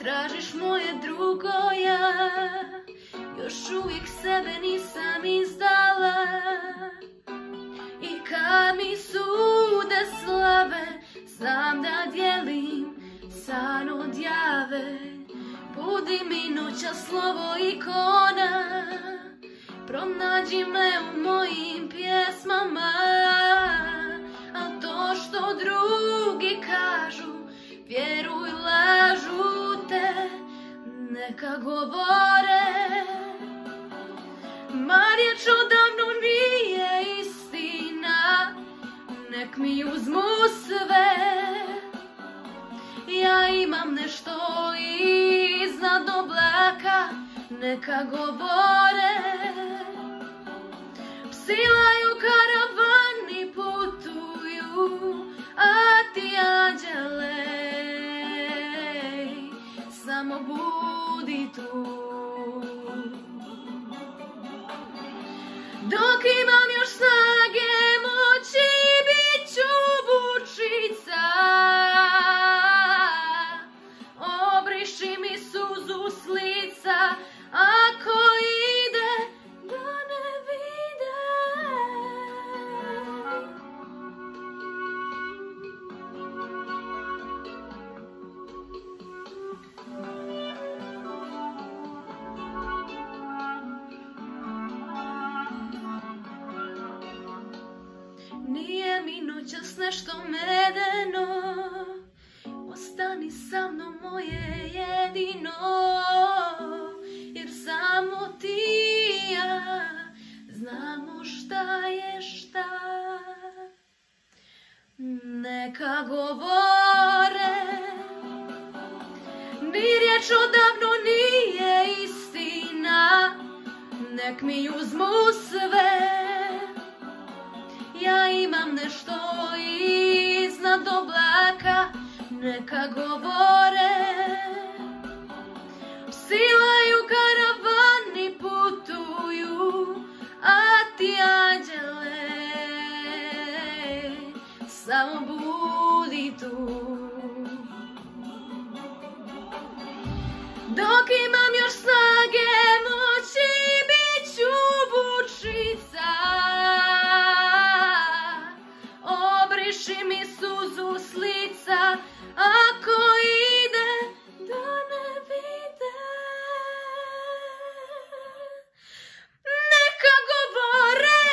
tražiš moje drugo ja, još uvijek sebe nisam izdala. I kad mi sude slave, znam da dijelim san od jave. Budi mi noćas slovo ikona, pronađi me u mojim pjesmama. A to što drugi kažu, vjeruj lažu te, neka govore. Ma riječ odavno nije istina, nek mi uzmu sve. Ja imam nešto iznad oblaka, neka govore. Psilaju karavani putuju, a ti anđele samo budi tu. Dok imam još snage, moći bit ću vučica. Obriši mi suzu s lica, ako ide da ne vide. Nije mi noćas nešto medeno, ostani sa mnom moje jedino. Jer samo ti i ja znamo šta je šta. Neka govore, ni riječ odavno nije istina, nek mi uzmu sve. Ja imam nešto iznad oblaka, neka govore. Psilaju karavani putuju, a ti anđele samo budi tu. Dok imam još snage, moći bit ću vučica. Obriši mi suzu s lica, ako ide da ne vide. Neka govore,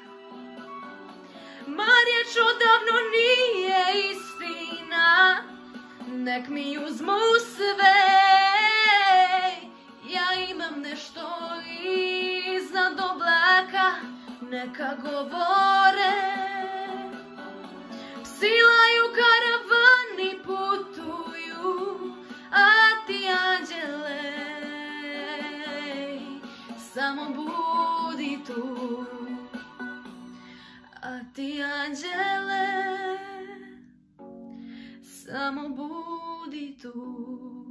ma riječ odavno nije istina, nek mi uzmu sve. Ja imam nešto iznad oblaka, neka govore. Psilaju karavani putuju, a ti anđele samo budi tu. A ti anđele samo budi tu.